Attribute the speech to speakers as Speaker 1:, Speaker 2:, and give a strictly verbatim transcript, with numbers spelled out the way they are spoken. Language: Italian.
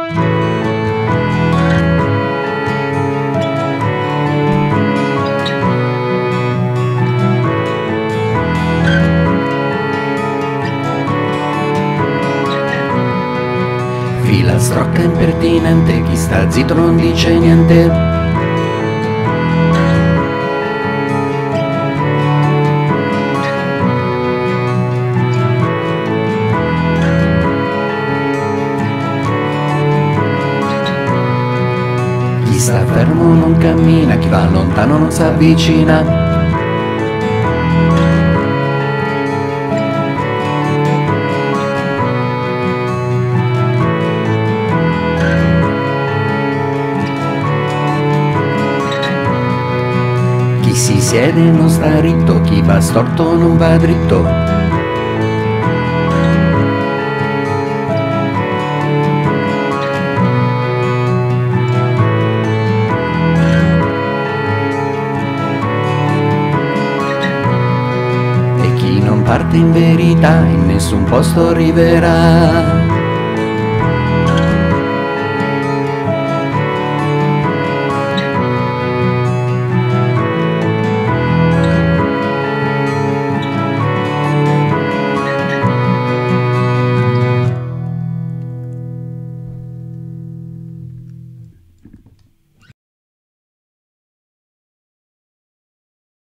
Speaker 1: Filastrocca impertinente, chi sta zitto non dice niente. Chi sta fermo non cammina, chi va lontano non s'avvicina. Chi si siede non sta ritto, chi va storto non va dritto. E chi non parte in verità in nessun posto arriverà.